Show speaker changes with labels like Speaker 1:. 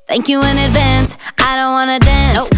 Speaker 1: Thank you in advance, I don't wanna dance.